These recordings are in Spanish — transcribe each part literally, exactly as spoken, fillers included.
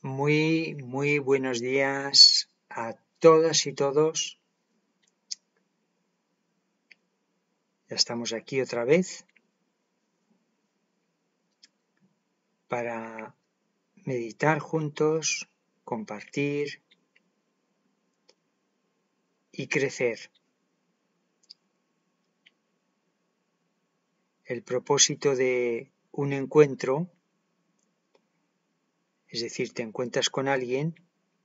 Muy, muy buenos días a todas y todos. Ya estamos aquí otra vez para meditar juntos, compartir y crecer. El propósito de un encuentro, es decir, te encuentras con alguien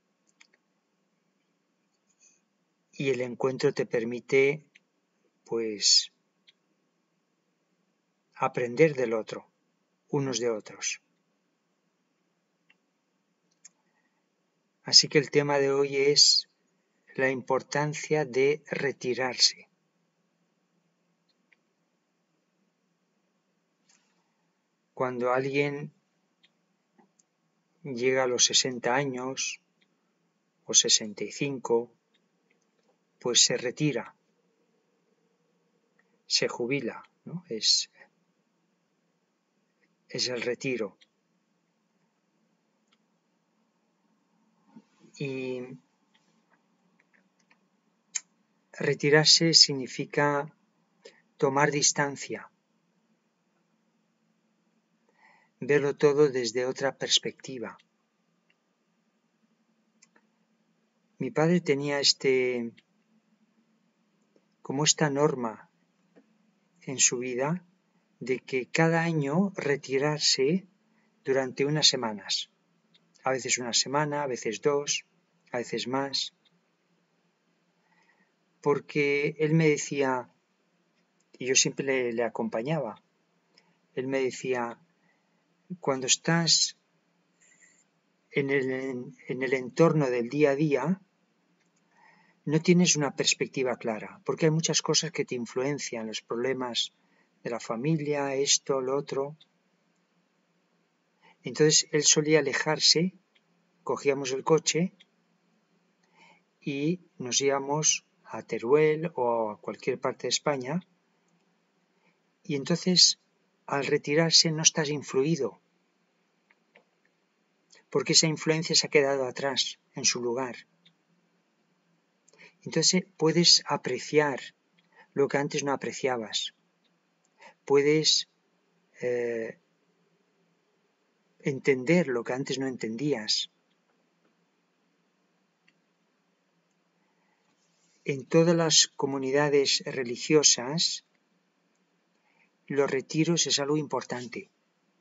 y el encuentro te permite, pues, aprender del otro, unos de otros. Así que el tema de hoy es la importancia de retirarse. Cuando alguien llega a los sesenta años o sesenta y cinco, pues se retira, se jubila, ¿no? Es, es el retiro. Y retirarse significa tomar distancia, verlo todo desde otra perspectiva. Mi padre tenía este, como esta norma en su vida de que cada año retirarse durante unas semanas, a veces una semana, a veces dos, a veces más, porque él me decía, y yo siempre le, le acompañaba, él me decía, cuando estás en el, en el entorno del día a día, no tienes una perspectiva clara, porque hay muchas cosas que te influencian, los problemas de la familia, esto, lo otro. Entonces él solía alejarse, cogíamos el coche y nos íbamos a Teruel o a cualquier parte de España, y entonces al retirarse no estás influido, porque esa influencia se ha quedado atrás, en su lugar. Entonces puedes apreciar lo que antes no apreciabas. Puedes eh, entender lo que antes no entendías. En todas las comunidades religiosas, los retiros es algo importante.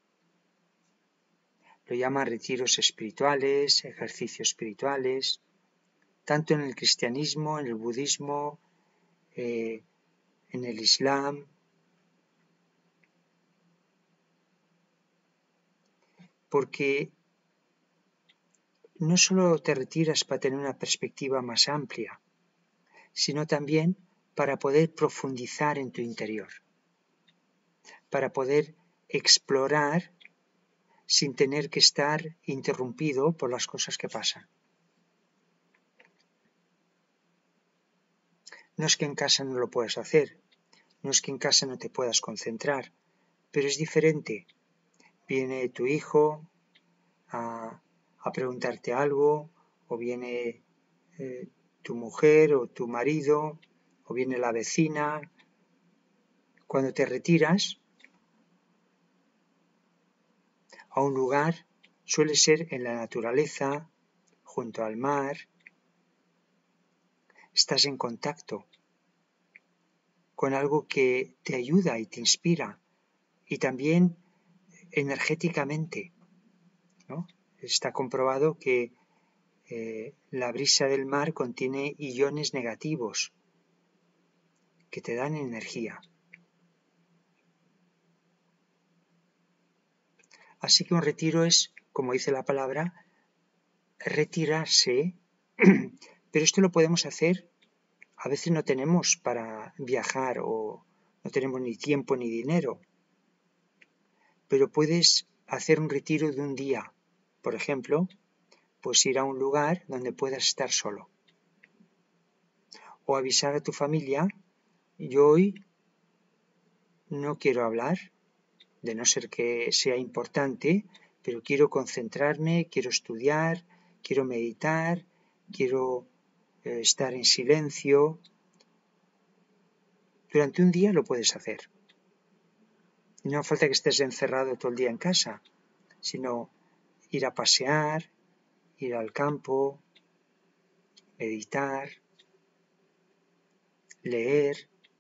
Lo llaman retiros espirituales, ejercicios espirituales, tanto en el cristianismo, en el budismo, eh, en el islam. Porque no solo te retiras para tener una perspectiva más amplia, sino también para poder profundizar en tu interior, para poder explorar sin tener que estar interrumpido por las cosas que pasan. No es que en casa no lo puedas hacer, no es que en casa no te puedas concentrar, pero es diferente. Viene tu hijo a, a preguntarte algo, o viene eh, tu mujer o tu marido, o viene la vecina. Cuando te retiras a un lugar, suele ser en la naturaleza, junto al mar, estás en contacto con algo que te ayuda y te inspira, y también energéticamente, ¿no? Está comprobado que eh, la brisa del mar contiene iones negativos que te dan energía. Así que un retiro es, como dice la palabra, retirarse, pero esto lo podemos hacer, a veces no tenemos para viajar o no tenemos ni tiempo ni dinero, pero puedes hacer un retiro de un día, por ejemplo, pues ir a un lugar donde puedas estar solo, o avisar a tu familia, yo hoy no quiero hablar, de no ser que sea importante, pero quiero concentrarme, quiero estudiar, quiero meditar, quiero eh, estar en silencio. Durante un día lo puedes hacer. No hace falta que estés encerrado todo el día en casa, sino ir a pasear, ir al campo, meditar, leer.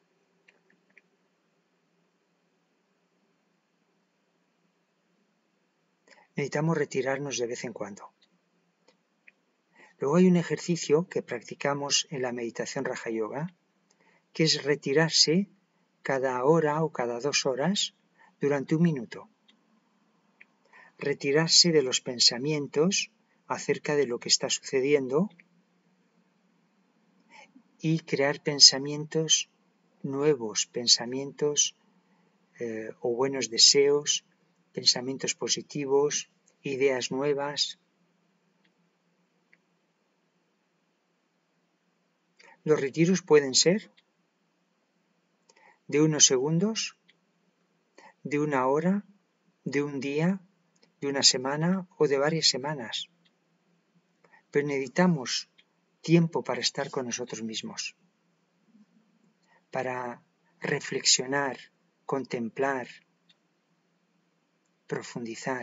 Necesitamos retirarnos de vez en cuando. Luego hay un ejercicio que practicamos en la meditación Raja Yoga, que es retirarse cada hora o cada dos horas durante un minuto. Retirarse de los pensamientos acerca de lo que está sucediendo y crear pensamientos nuevos, pensamientos eh, o buenos deseos, pensamientos positivos, ideas nuevas. Los retiros pueden ser de unos segundos, de una hora, de un día, de una semana o de varias semanas. Pero necesitamos tiempo para estar con nosotros mismos, para reflexionar, contemplar, profundizar.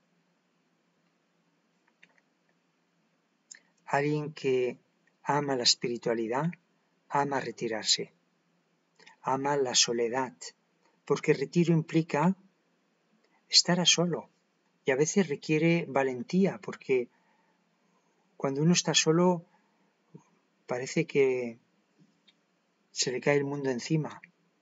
Alguien que ama la espiritualidad, ama retirarse, ama la soledad, porque el retiro implica estar a solo y a veces requiere valentía, porque cuando uno está solo parece que se le cae el mundo encima.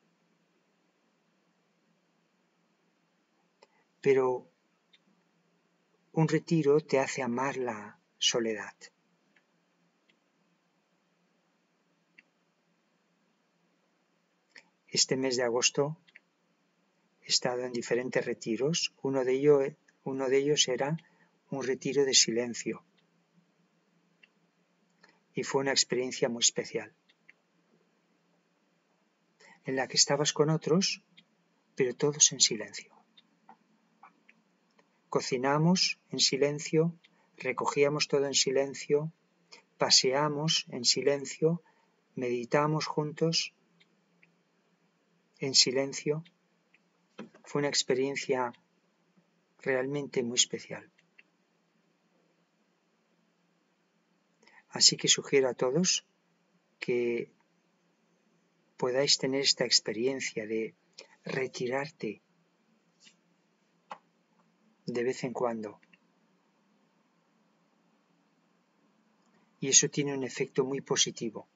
Pero un retiro te hace amar la soledad. Este mes de agosto he estado en diferentes retiros. Uno de ellos, uno de ellos era un retiro de silencio. Y fue una experiencia muy especial, en la que estabas con otros, pero todos en silencio. Cocinamos en silencio, recogíamos todo en silencio, paseamos en silencio, meditamos juntos en silencio. Fue una experiencia realmente muy especial. Así que sugiero a todos que podáis tener esta experiencia de retirarte de vez en cuando. Y eso tiene un efecto muy positivo.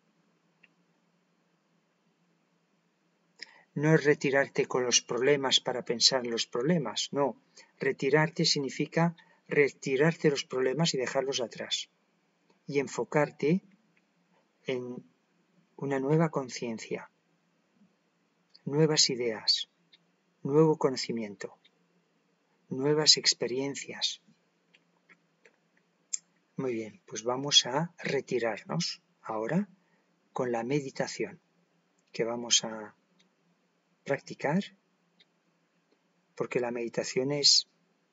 No es retirarte con los problemas para pensar en los problemas, no. Retirarte significa retirarte de los problemas y dejarlos atrás. Y enfocarte en una nueva conciencia, nuevas ideas, nuevo conocimiento, nuevas experiencias. Muy bien, pues vamos a retirarnos ahora con la meditación que vamos a practicar, porque la meditación es,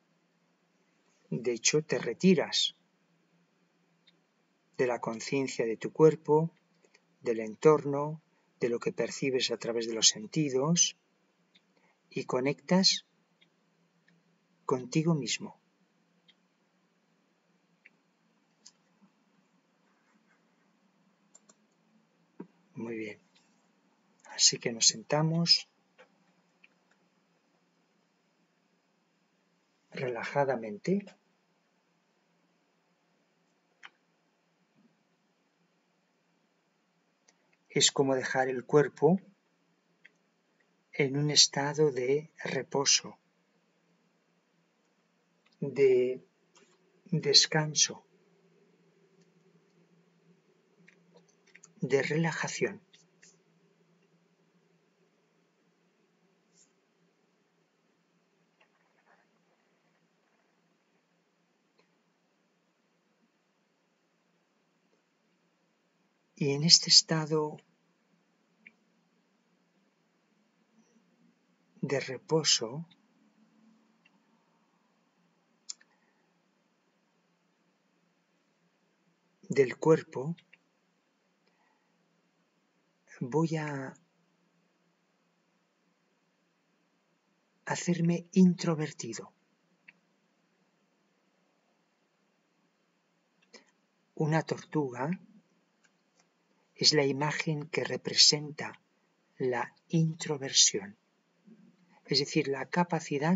de hecho, te retiras de la conciencia de tu cuerpo, del entorno, de lo que percibes a través de los sentidos y conectas contigo mismo. Muy bien, así que nos sentamos relajadamente. Es como dejar el cuerpo en un estado de reposo, de descanso, de relajación. Y en este estado de reposo, del cuerpo, voy a hacerme introvertido. Una tortuga es la imagen que representa la introversión, es decir, la capacidad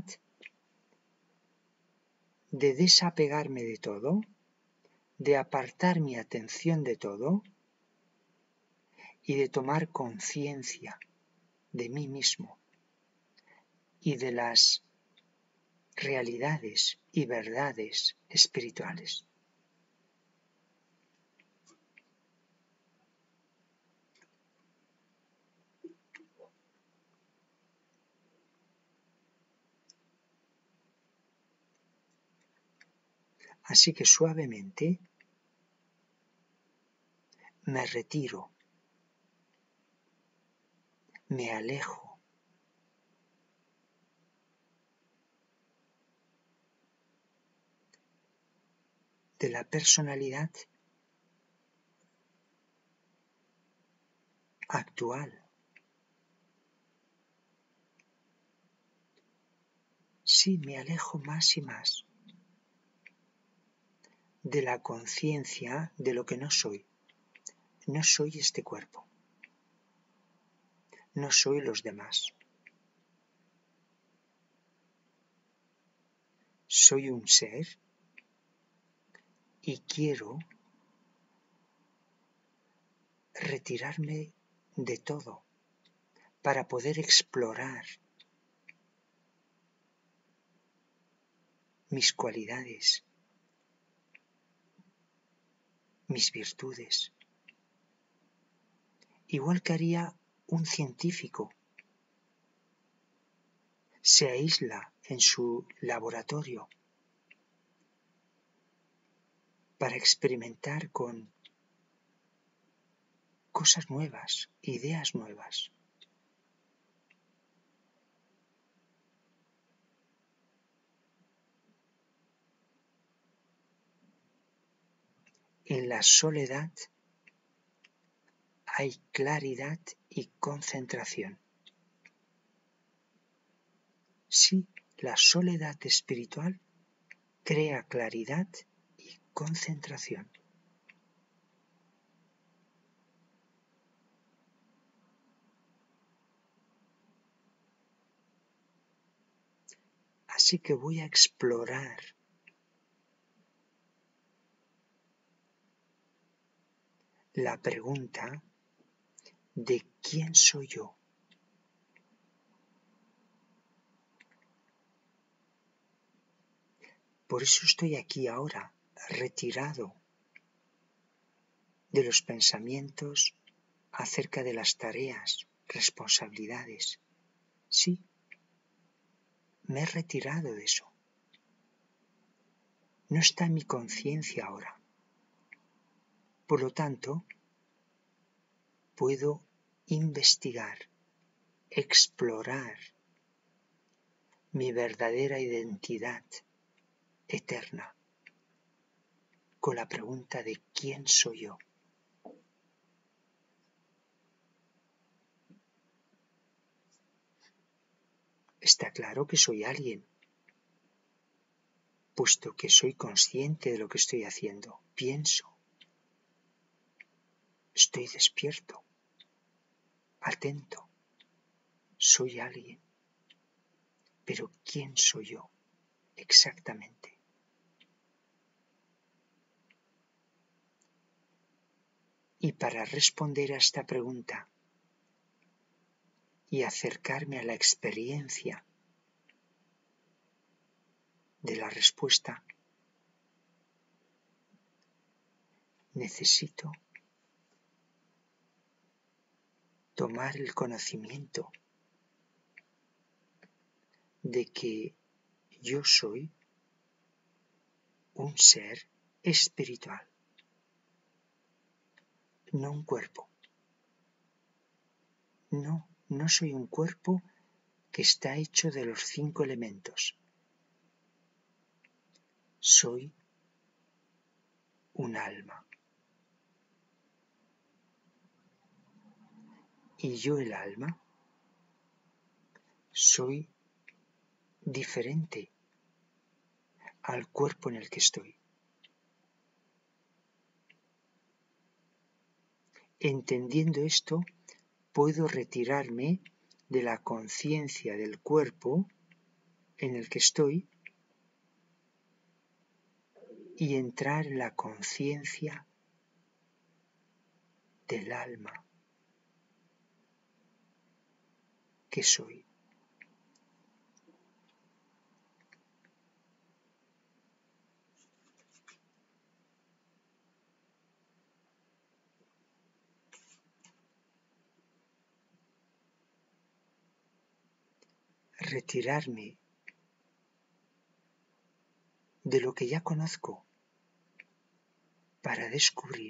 de desapegarme de todo, de apartar mi atención de todo y de tomar conciencia de mí mismo y de las realidades y verdades espirituales. Así que suavemente me retiro, me alejo de la personalidad actual. Sí, me alejo más y más de la conciencia de lo que no soy. No soy este cuerpo. No soy los demás. Soy un ser y quiero retirarme de todo para poder explorar mis cualidades, mis virtudes, igual que haría un científico. Se aísla en su laboratorio para experimentar con cosas nuevas, ideas nuevas. En la soledad hay claridad y concentración. Sí, la soledad espiritual crea claridad y concentración. Así que voy a explorar la pregunta de quién soy yo. Por eso estoy aquí ahora, retirado de los pensamientos acerca de las tareas, responsabilidades. Sí, me he retirado de eso. No está en mi conciencia ahora. Por lo tanto, puedo investigar, explorar mi verdadera identidad eterna con la pregunta de quién soy yo. Está claro que soy alguien, puesto que soy consciente de lo que estoy haciendo. Pienso, estoy despierto, atento, soy alguien. Pero ¿quién soy yo exactamente? Y para responder a esta pregunta y acercarme a la experiencia de la respuesta, necesito tomar el conocimiento de que yo soy un ser espiritual, no un cuerpo. No, no soy un cuerpo que está hecho de los cinco elementos. Soy un alma, y yo el alma soy diferente al cuerpo en el que estoy. Entendiendo esto, puedo retirarme de la conciencia del cuerpo en el que estoy y entrar en la conciencia del alma que soy. Retirarme de lo que ya conozco para descubrir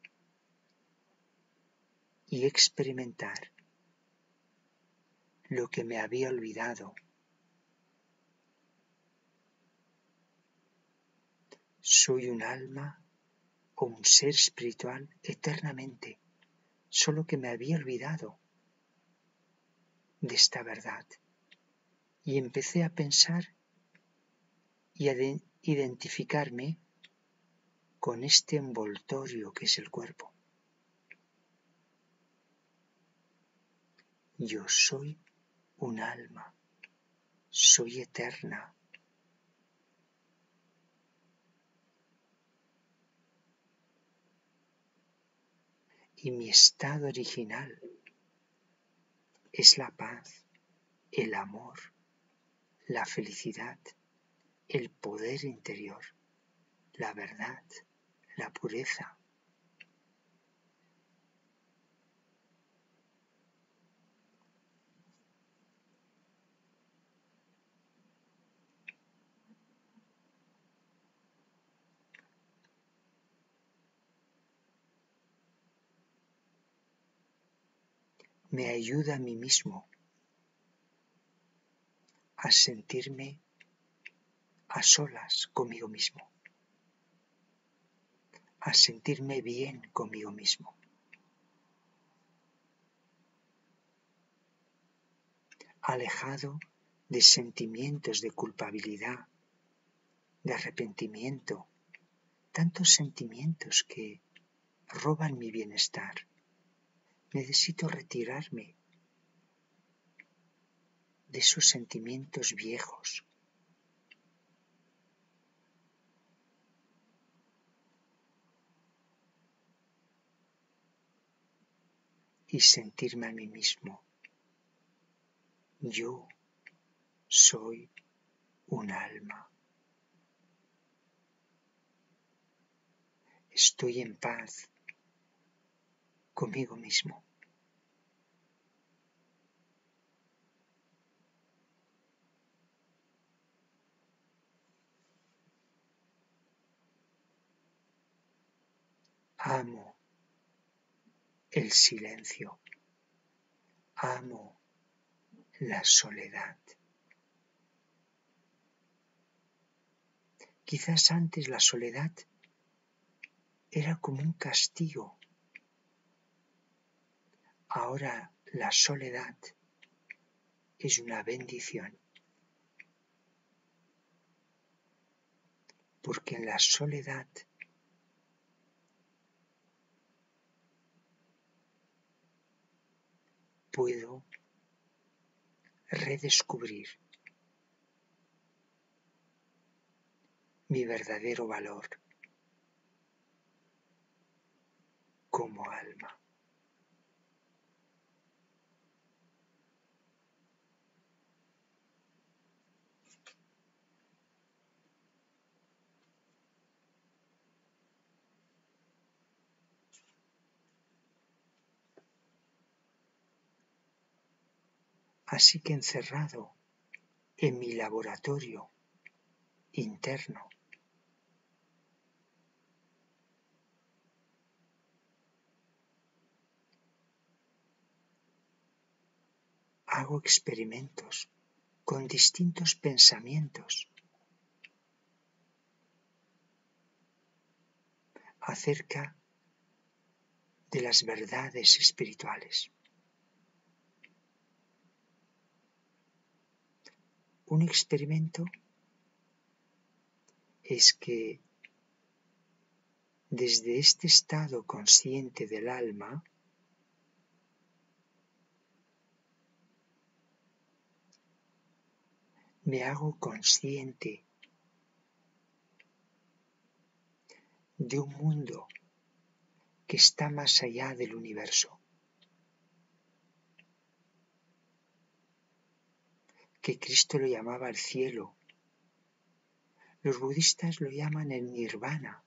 y experimentar lo que me había olvidado. Soy un alma o un ser espiritual eternamente, solo que me había olvidado de esta verdad. Y empecé a pensar y a identificarme con este envoltorio que es el cuerpo. Yo soy un alma, soy eterna. Y mi estado original es la paz, el amor, la felicidad, el poder interior, la verdad, la pureza. Me ayuda a mí mismo a sentirme a solas conmigo mismo, a sentirme bien conmigo mismo, alejado de sentimientos de culpabilidad, de arrepentimiento, tantos sentimientos que roban mi bienestar. Necesito retirarme de esos sentimientos viejos. Y sentirme a mí mismo. Yo soy un alma. Estoy en paz conmigo mismo. Amo el silencio. Amo la soledad. Quizás antes la soledad era como un castigo. Ahora la soledad es una bendición. Porque en la soledad puedo redescubrir mi verdadero valor como alma. Así que encerrado en mi laboratorio interno, hago experimentos con distintos pensamientos acerca de las verdades espirituales. Un experimento es que desde este estado consciente del alma me hago consciente de un mundo que está más allá del universo, que Cristo lo llamaba el cielo. Los budistas lo llaman el nirvana,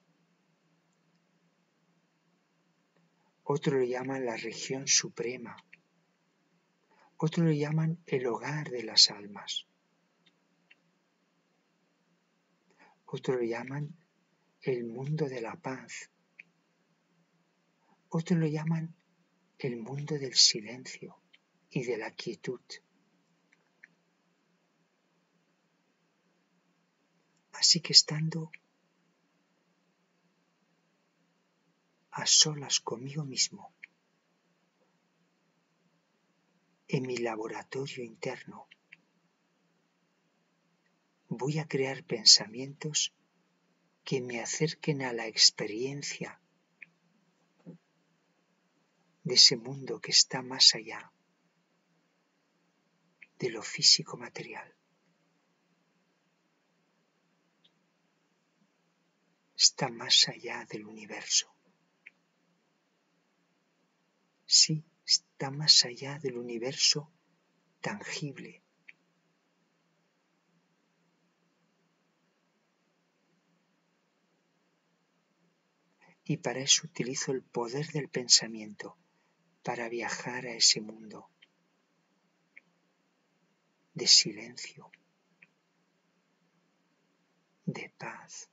otros lo llaman la región suprema, otros lo llaman el hogar de las almas, otros lo llaman el mundo de la paz, otros lo llaman el mundo del silencio y de la quietud. Así que estando a solas conmigo mismo, en mi laboratorio interno, voy a crear pensamientos que me acerquen a la experiencia de ese mundo que está más allá de lo físico material. Está más allá del universo. Sí, está más allá del universo tangible. Y para eso utilizo el poder del pensamiento, para viajar a ese mundo de silencio, de paz.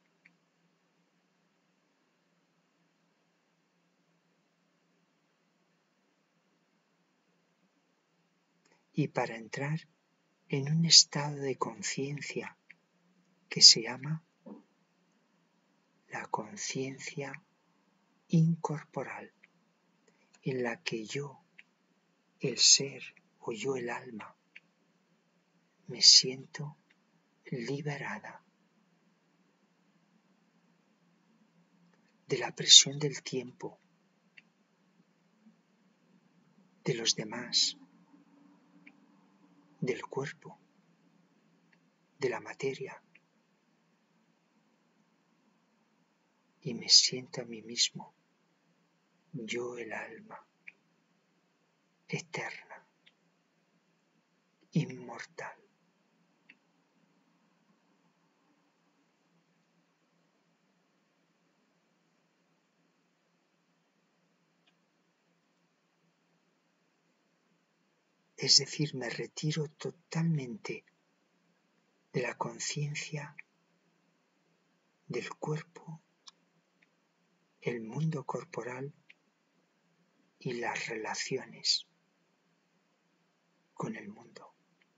Y para entrar en un estado de conciencia que se llama la conciencia incorporal, en la que yo, el ser o yo, el alma, me siento liberada de la presión del tiempo, de los demás, del cuerpo, de la materia, y me siento a mí mismo, yo, el alma, eterna, inmortal. Es decir, me retiro totalmente de la conciencia del cuerpo, el mundo corporal y las relaciones con el mundo.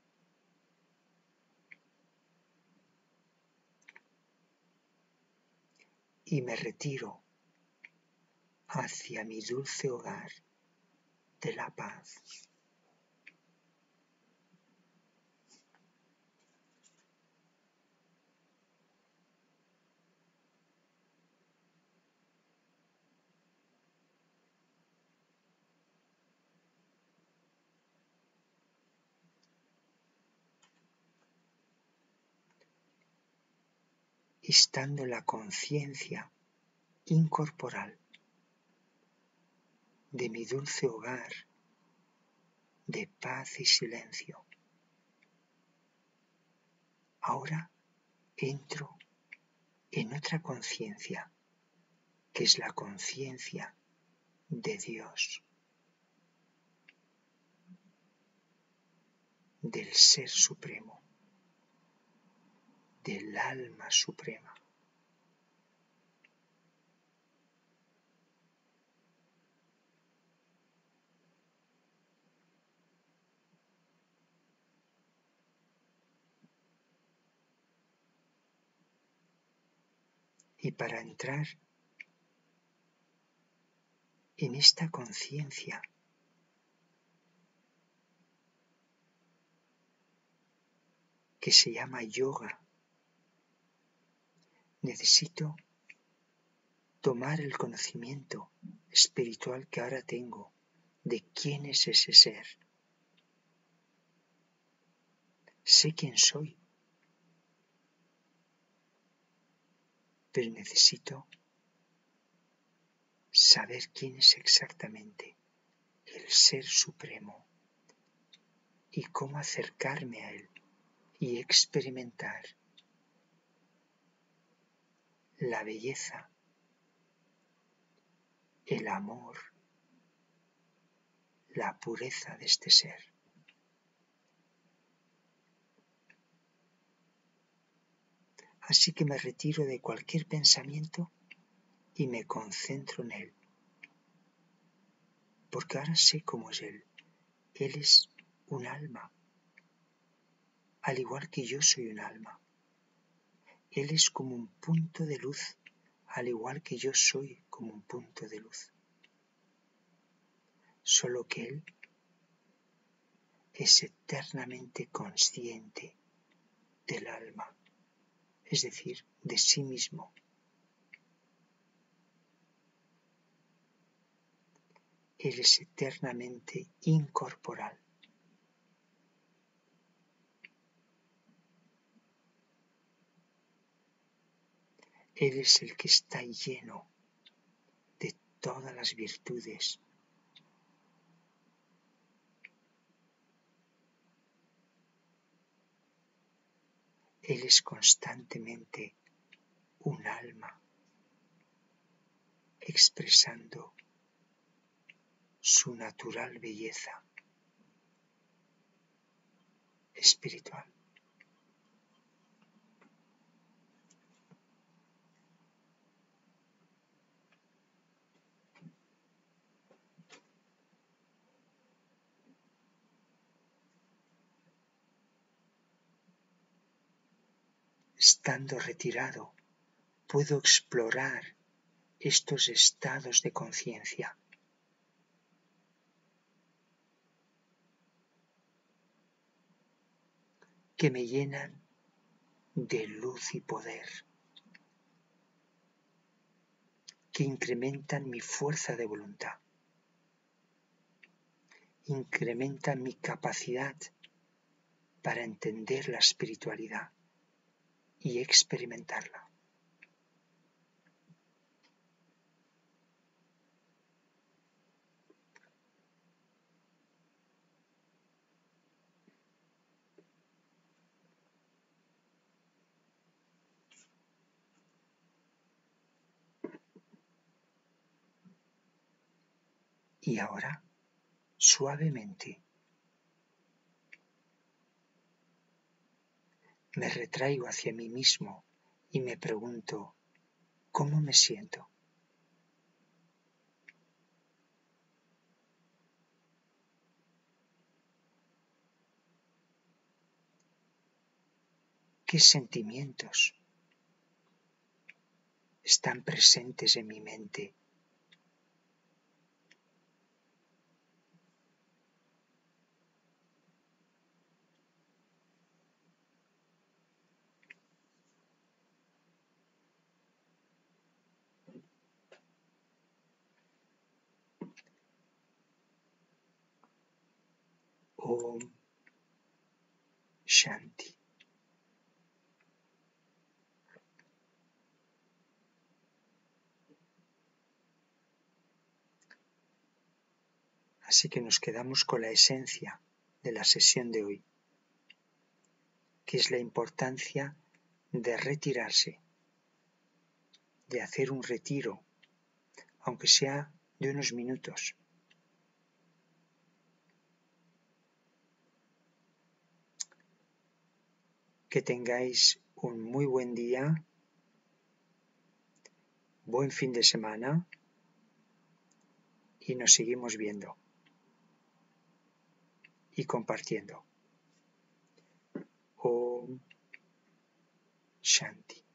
Y me retiro hacia mi dulce hogar de la paz. Estando la conciencia incorporal de mi dulce hogar de paz y silencio. Ahora entro en otra conciencia, que es la conciencia de Dios, del Ser Supremo, del alma suprema. Y para entrar en esta conciencia que se llama yoga. Necesito tomar el conocimiento espiritual que ahora tengo de quién es ese ser. Sé quién soy, pero necesito saber quién es exactamente el Ser Supremo y cómo acercarme a Él y experimentar la belleza, el amor, la pureza de este ser. Así que me retiro de cualquier pensamiento y me concentro en Él, porque ahora sé cómo es Él. Él es un alma, al igual que yo soy un alma. Él es como un punto de luz, al igual que yo soy como un punto de luz. Solo que Él es eternamente consciente del alma, es decir, de sí mismo. Él es eternamente incorporal. Él es el que está lleno de todas las virtudes. Él es constantemente un alma expresando su natural belleza espiritual. Estando retirado, puedo explorar estos estados de conciencia. Que me llenan de luz y poder, que incrementan mi fuerza de voluntad, incrementan mi capacidad para entender la espiritualidad y experimentarla. Y ahora, suavemente, me retraigo hacia mí mismo y me pregunto, ¿cómo me siento? ¿Qué sentimientos están presentes en mi mente? Om Shanti. Así que nos quedamos con la esencia de la sesión de hoy, que es la importancia de retirarse, de hacer un retiro, aunque sea de unos minutos. Que tengáis un muy buen día, buen fin de semana y nos seguimos viendo y compartiendo. Om Shanti.